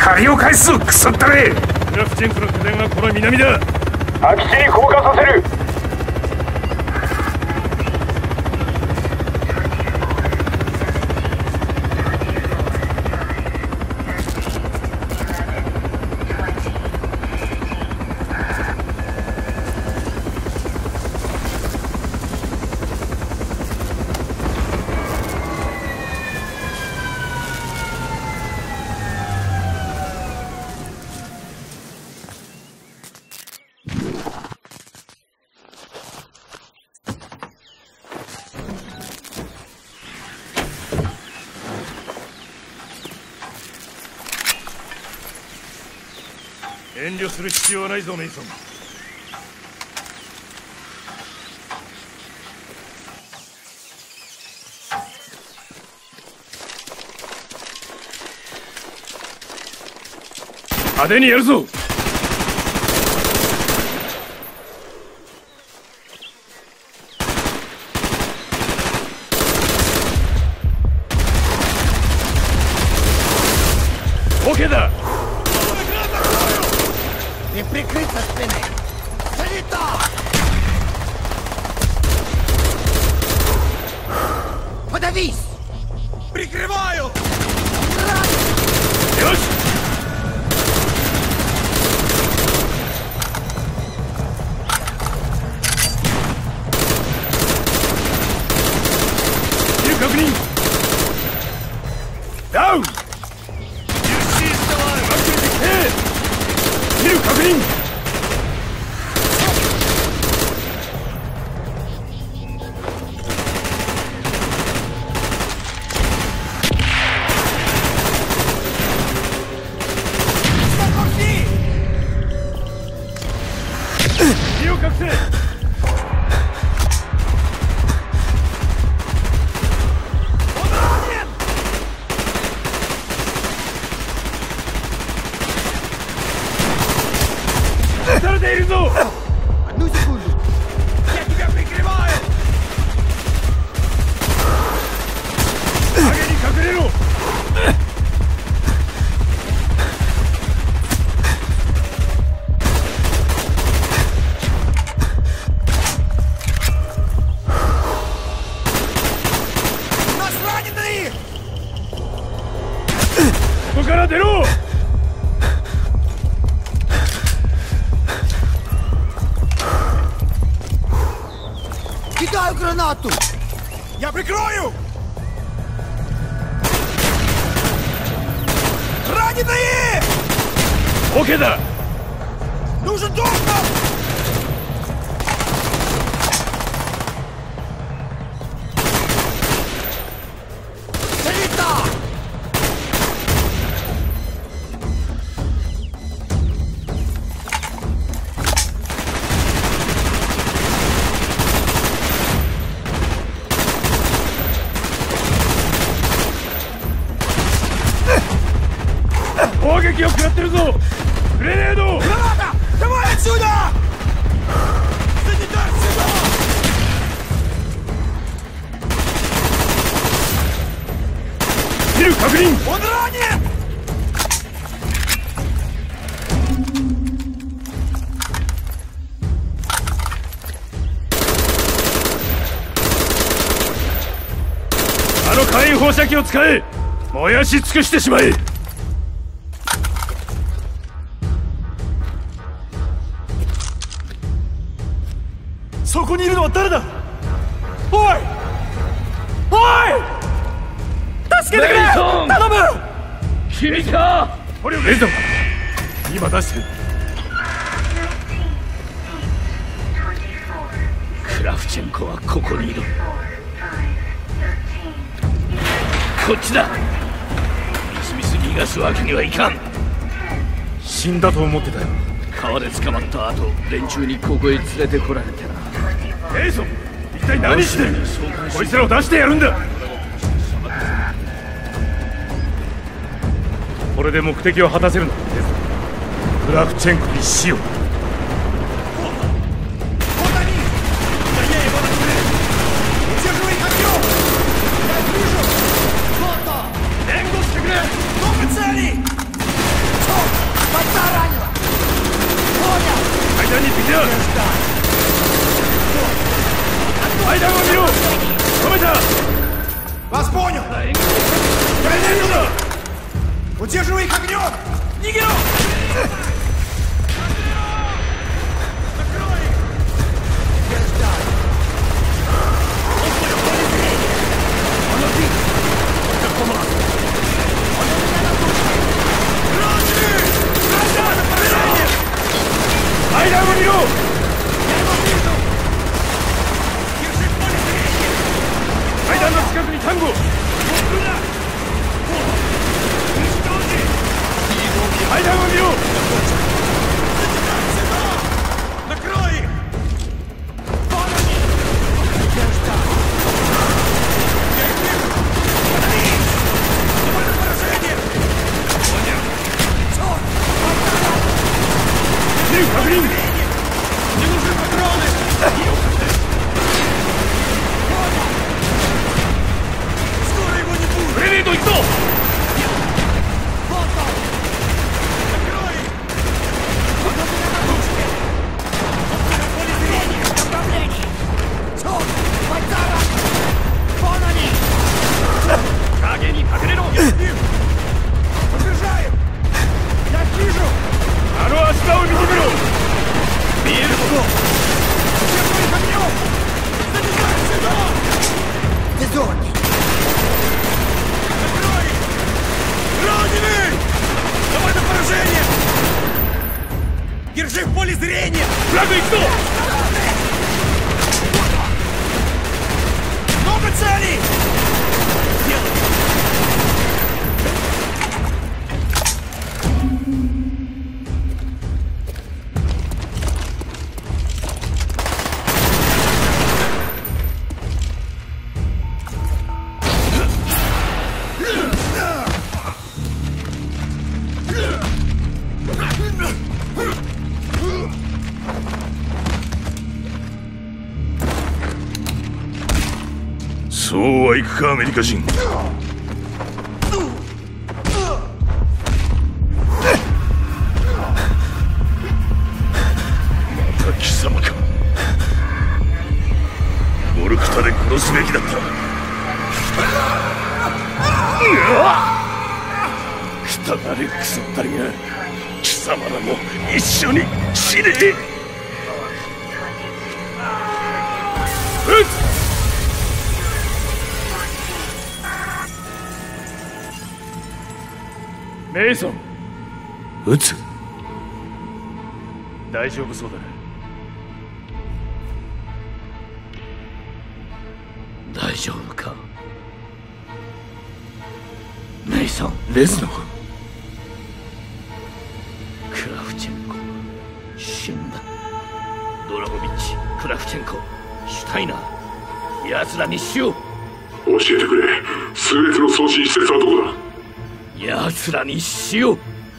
借りを返すクソったれ。 クラフチェンコの拠点はこの南だ。 空き地に降下させる。 遠慮する必要はないぞ、メイソン。派手にやるぞ。OK だ。 Не прикрыться спины! Залито! Подавись! Прикрываю! Ёш! Цель確認! Даун! Цель確認! Одну секунду! Я тебя прикрываю! У нас раненые! ここから出ろ! Кидаю гранату! Я прикрою! Раненые! OK だ! Нужен доктор! Залито! 砲撃を食らってるぞ！グレネード！ Граната! Давай отсюда! Санитар сюда! Цель確認! Он ранен! Аの火炎放射器を使え！燃やし尽くしてしまえ！そこにいるのは誰だ？おい！おい！助けてくれ！頼む！君か！レイゾン！今出してる。クラフチェンコはここにいる。こっちだ！みすみす逃がすわけにはいかん。死んだと思ってたよ。川で捕まった後、連中にここへ連れてこられてな。レイソン、一体何してる？こいつらを出してやるんだ。これで目的を果たせるんだ。クラフチェンコに死を。 Вас понял! Удерживай их огнем! Нигеру! 間を見ろ。階段の近くにタンゴ。階段を見ろ。 Накрой их! Мне нужны патроны! Скоро его не будет! Приведу их! Вот он! Накрой их! Он у меня на ручке! В поле зрения! В направлении! Тот! Вальтара! Вон они! Кагеに隠れろ! Подъезжаем! Я вижу! あの足場を見てみろ。見えるぞ。 Держи их огнем! Забегай сюда! Дезорни! Накрой их! Раненый! Давай на поражение! Держи в поле зрения! フラグ行くぞ。 Много целей! Сделай! そうはいくか、アメリカ人。また貴様か。ボルクタで殺すべきだった。くたばれクソったりが貴様らも一緒に死ね。メイソン、撃つ。大丈夫そうだ。 大丈夫かメイソン。 レズノフ。 クラフチェンコ死んだ。ドラゴビッチ、クラフチェンコ、シュタイナー、奴らに死を。 教えてくれ。数列の送信施設はどこだ。 奴らに死を。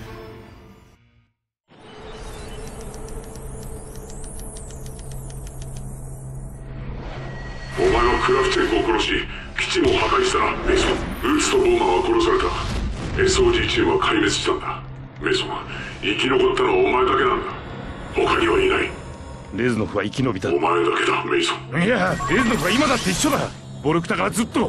お前はクラフチェンコを殺し基地も破壊したな、メイソン。ウーツとボーマンは殺された。 SOG チームは壊滅したんだ。メイソン、生き残ったのはお前だけなんだ。他にはいない。 レズノフは生き延びた。 お前だけだ、メイソン。 いや、レズノフは今だって一緒だ。ボルクタがずっと。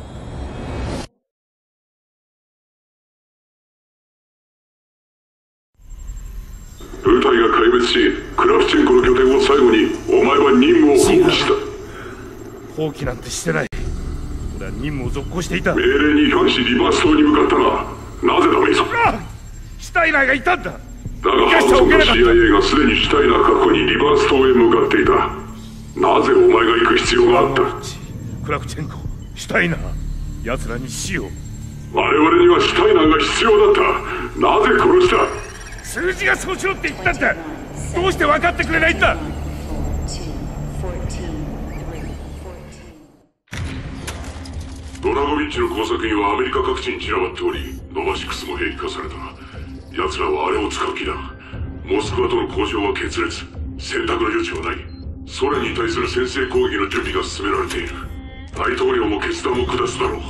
部隊が壊滅し、クラフチェンコの拠点を最後にお前は任務を放棄した。 放棄なんてしてない。俺は任務を続行していた。 命令に違反しリバース島に向かったが、なぜだメイソン。 シュタイナーがいたんだ。 だがハウソンの CIA がすでにシュタイナー確保にリバース島へ向かっていた。なぜお前が行く必要があった。 クラフチェンコ、シュタイナー、奴らに死を。 我々にはシュタイナーが必要だった。なぜ殺した。 数字がそうしろって言ったんだ。どうして分かってくれないんだ。 ドラゴビッチの工作員はアメリカ各地に散らばっており、ノバシクスも兵器化された。奴らはあれを使う気だ。モスクワとの交渉は決裂。選択の余地はない。ソ連に対する先制攻撃の準備が進められている。大統領も決断を下すだろう。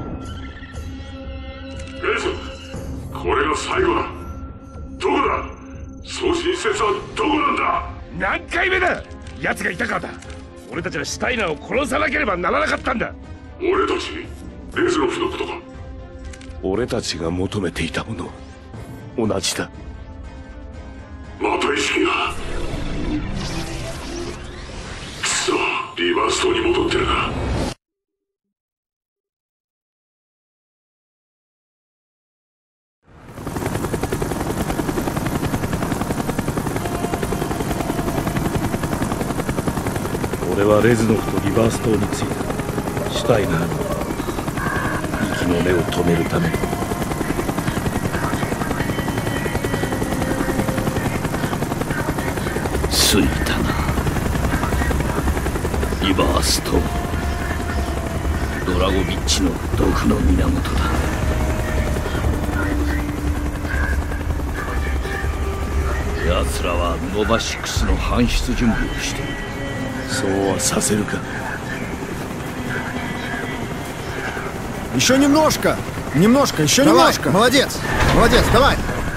メイソン、これが最後だ。どこだ。送信施設はどこなんだ。 何回目だ。奴がいたからだ。俺たちはシュタイナーを殺さなければならなかったんだ。 俺たちレズノフのことか。 俺たちが求めていたもの同じだ。 また意識が。くそ、リバース島に戻ってるな。 俺はレズノフとリバース島に着いた。シュタイナーの息の根を止めるために。 着いたな。リバース島、ドラゴビッチの毒の源だ。奴らはノバシックスの搬出準備をしている。 そうはさせるか。 Еще немножко! Немножко, еще немножко! Молодец! Молодец, давай!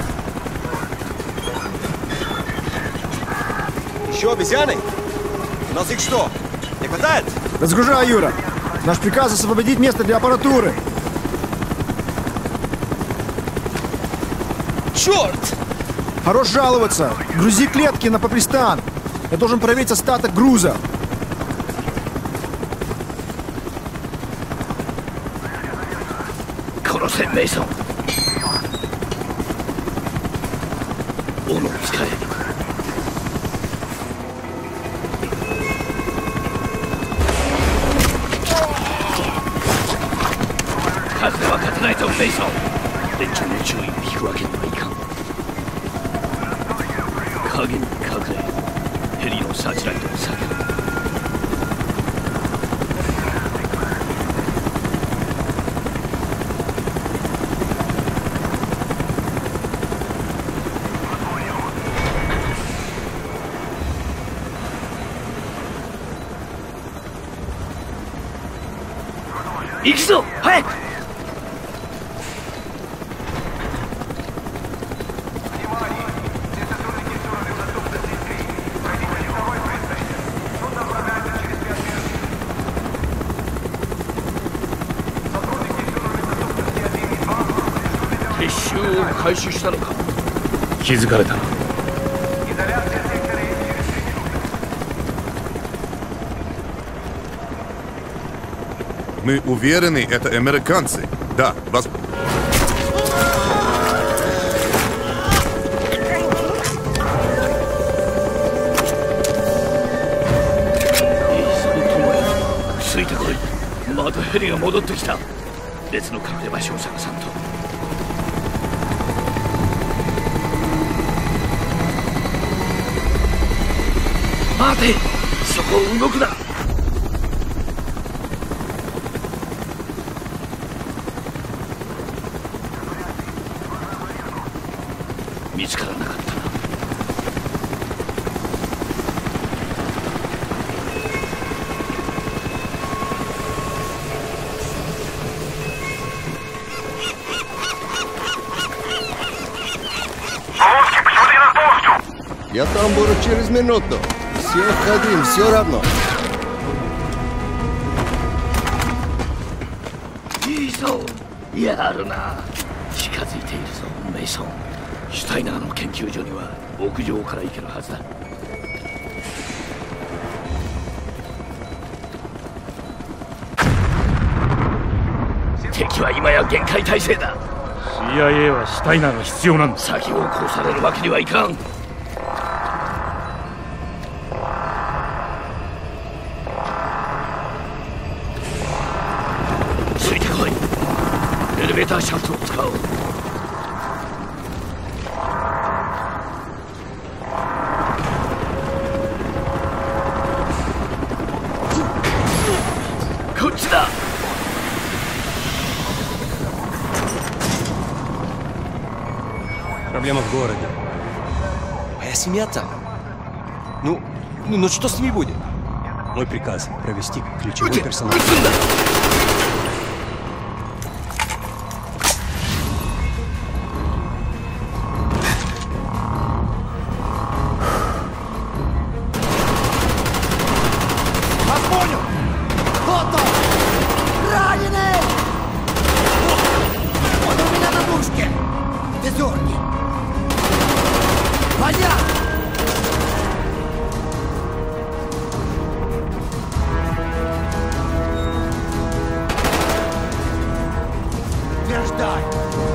Еще обезьяны? У нас их что, не хватает? Разгружай, Юра! Наш приказ освободить место для аппаратуры! Черт! Хорош жаловаться! Грузи клетки на Папристан! Я должен проверить остаток груза! メイソン、斧を使え。数では勝てないぞメイソン。連中の注意を引くわけにはいかん。影に隠れ、ヘリのサーチライトを避ける。行くぞ、早く。撤収を開始したのか。 気づかれた。 Мы уверены, это американцы. Да, вас... ついてこい。またヘリが戻ってきた。別の隠れ場所を探さんと。待て、そこを動くな。見つからなかったな。 Я там буду через минуту. Все ходим, все равно. いいぞ、やるな。近づいているぞメイソン。シュタイナーの研究所には屋上から行けるはずだ。敵は今や限界態勢だ。 CIA はシュタイナーが必要なんだ。 先を越されるわけにはいかん。ついてこい。エレベーターシャフトを使おう。こっちだ。 Проблема в городе. Моя семья там. Ну что с ними будет? Мой приказ — провести ключевой персонал. Вас понял! Вот он! дозорни! Понятно! Утверждай!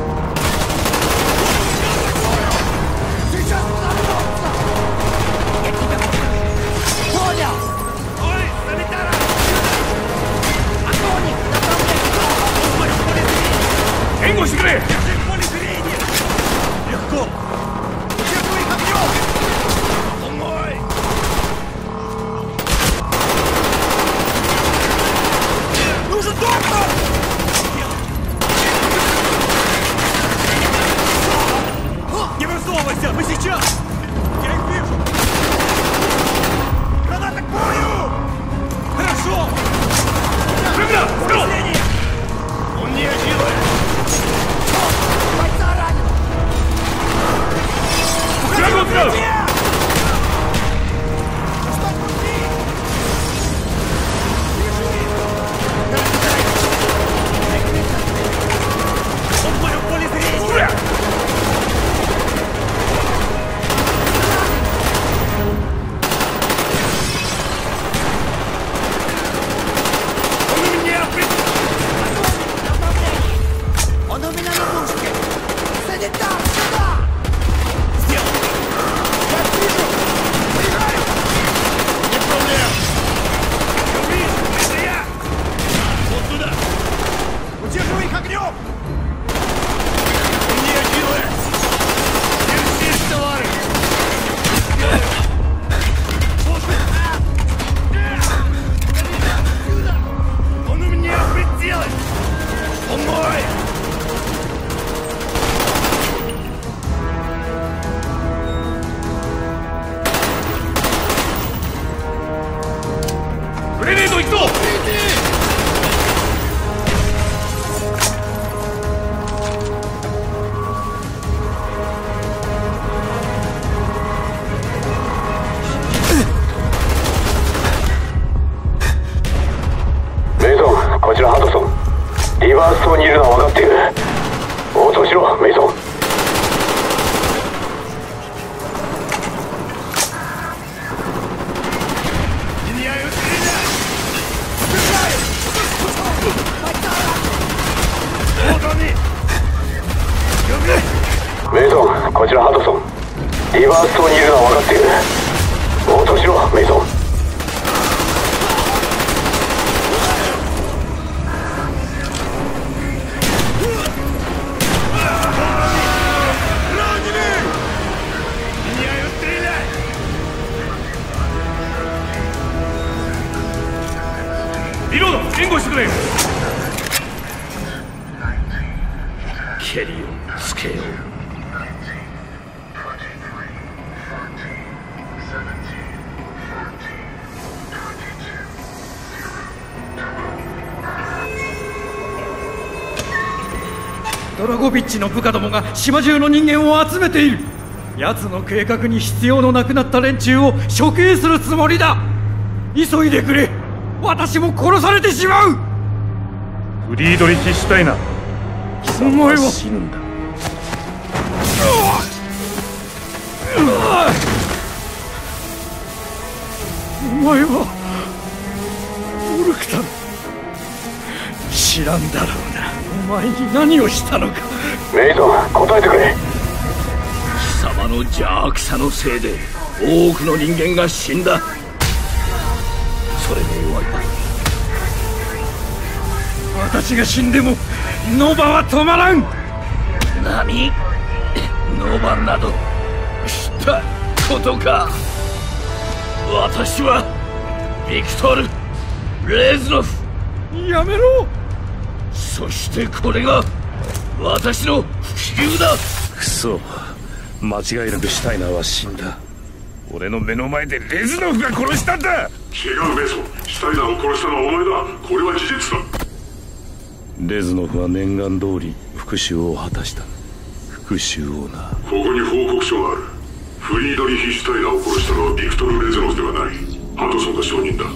Сейчас взорвется! Я тебя понял! Ой, санитара! Огонь! Направляй! 援護してくれ。 Легко! Держу их огнем! Помой! Нужен доктор! Не высовывайся! Мы сейчас! Я их вижу! Граната к бою! Хорошо! Живля! Вперед! Он не делает! Бойца ранен! Вперед, вперед! Он в моем поле зрения! Он у меня Он у меня на мушке! Санитар, сюда! Сделал! Я вижу! Приезжаю! Нет проблем! Я вижу! Это я! Вот туда! Удерживай их огнем! Он не делает! Держись, товарищ! Он у меня прицелы! Он мой! Гренейду行くぞ。 メイソン、こちらハドソン。リバース島にいるのは分かっている。応答しろ、メイソン。メイソン、こちらハドソン。リバース島にいるのは分かっている。応答しろ、メイソン。 リロード援護してくれ。ケリをつけよう。 ドラゴビッチの部下どもが島中の人間を集めている。奴の計画に必要のなくなった連中を処刑するつもりだ。急いでくれ。私も殺されてしまう。 フリードリヒ・シュタイナー、貴様は死ぬんだ。 お前はオルクタル、知らんだろうな。お前に何をしたのか。 メイソン、答えてくれ。 貴様の邪悪さのせいで多くの人間が死んだ。それで終わりだ。 私が死んでもノバは止まらん。 何？ノバなどしたことか。私はビクトル・レズノフ。 やめろ。 そしてこれが私の不朽だ。 クソ、間違いなくシュタイナーは死んだ。俺の目の前でレズノフが殺したんだ。 違う、メイソン。シュタイナーを殺したのはお前だ。これは事実だ。 レズノフは念願通り復讐を果たした。復讐をな。 ここに報告書がある。フリードリヒ・シュタイナーを殺したのはビクトル・レズノフではない。ハドソンが証人だ。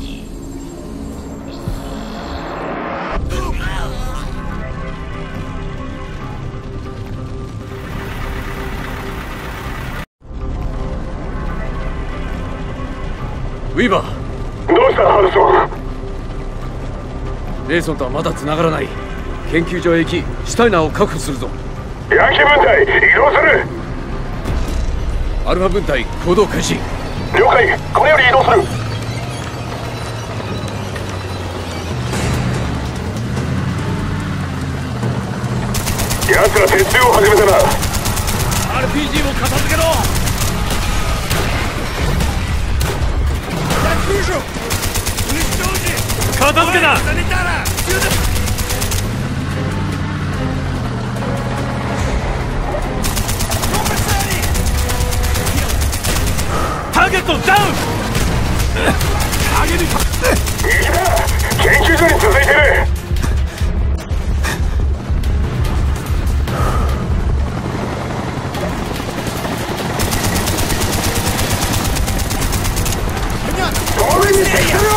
ウィーバー。 どうしたハルソレイソンとはまだ繋がらない。研究所へ行きシュタイナーを確保するぞ。 ン。ヤンキー分隊移動する。 アルファ分隊行動開始。 了解、これより移動する。奴ら撤収を始めたな。 RPG を片付けろ。片付けだ。ターゲットダウン。 研究所に続いてる。俺に接するよ。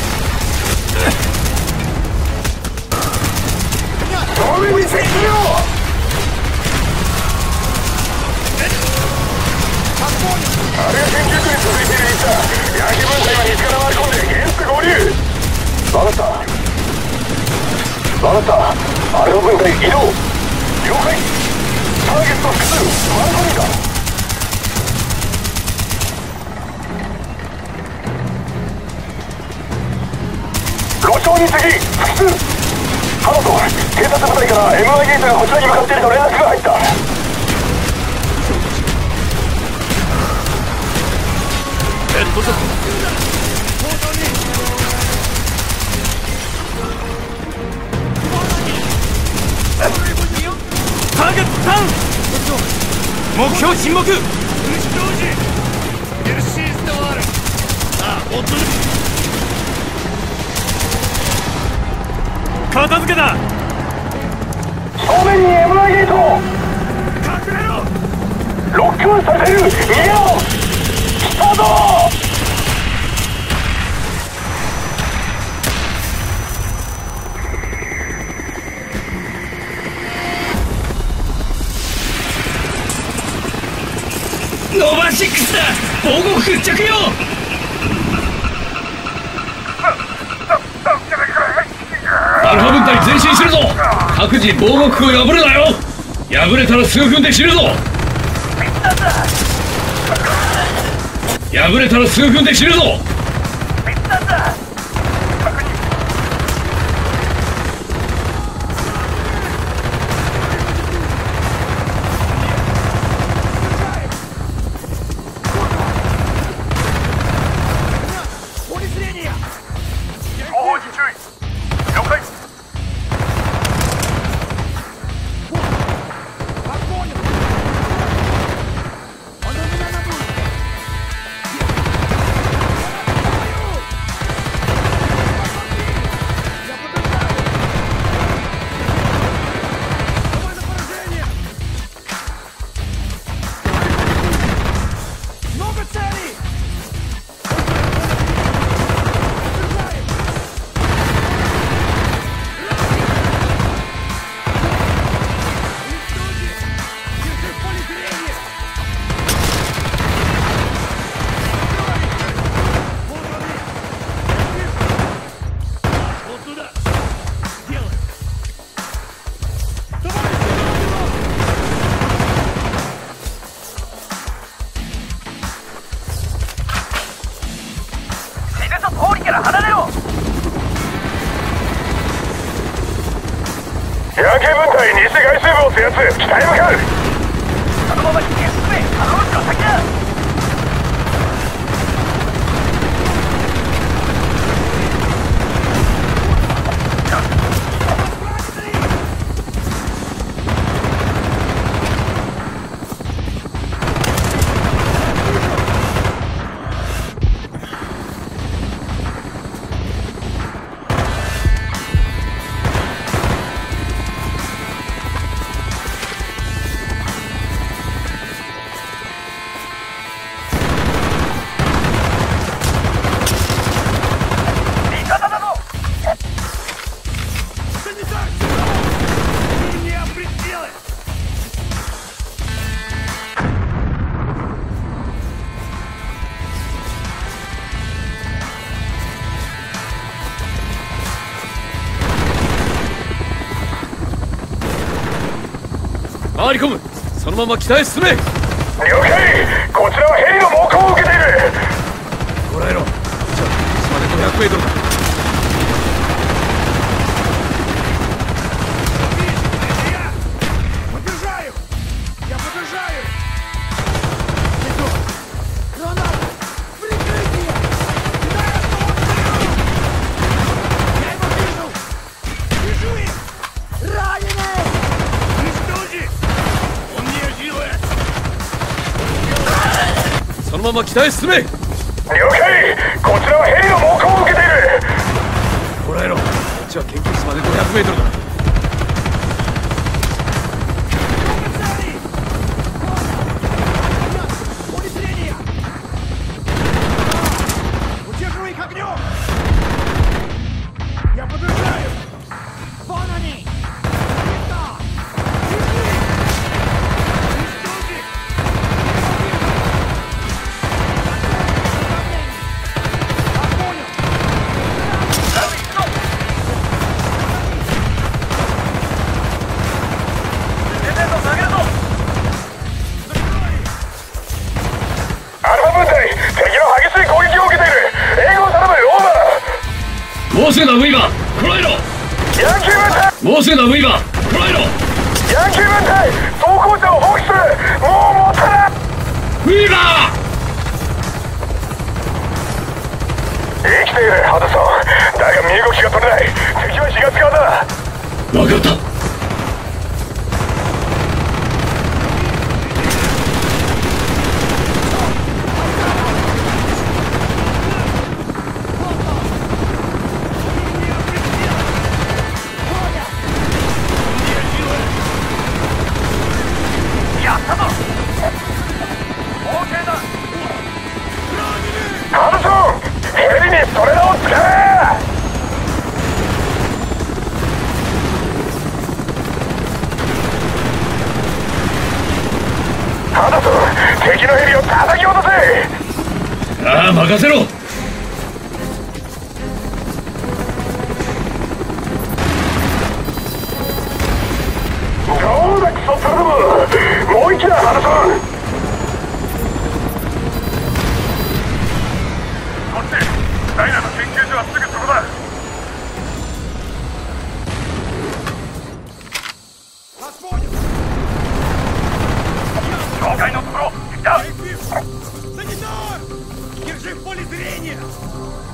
俺に接するよ。あれが研究所に続いているリスだ。ヤンキー分隊は西から回り込んで現地合流。分かった分かった。アルファ分隊移動。了解。ターゲット複数回り込みか。路上に次複数。ハマト、警察部隊から MI ゲートがこちらに向かっていると連絡が入った。 ターゲットダウン。目標沈黙。片付けだ。 正面に MI ゲート。隠れろ。ロックオンされてる。逃げろ。来たぞ。 ノバ6だ。防護服着用。アルファ分隊前進するぞ。各自防護服を破るなよ。破れたら数分で死ぬぞ。破れたら数分で死ぬぞ。 ヤンキー分隊西外周部を制圧。北へ向かう。そのまま引き進め。あの路地の先だ。 回り込む。そのまま北へ進め。 了解。こちらはヘリの猛攻を受けている。 捕らえろ。じゃあ島で500メートルだ。そのまま北へ進め。 了解。こちらはヘリの猛攻を受けている。 捕らえろ。こっちは研究室まで500メートルだ。 もうすぐだウィーバー。捕らえろ。 ヤンキー分隊。 もうすぐだウィーバー。捕らえろ。 ヤンキー分隊、装甲車を放棄する。もう持たない。 ウィーバー。 生きているハドソン。だが身動きが取れない。敵は4月側だ。 分かった。 敵のヘリを叩き落とせ。 ああ、任せろ。 どうだクソタルム。もう一だハドソン。こっち。ダイナの研究所はすぐそこだ。境界のところ。 Санитар! Держи в поле зрения!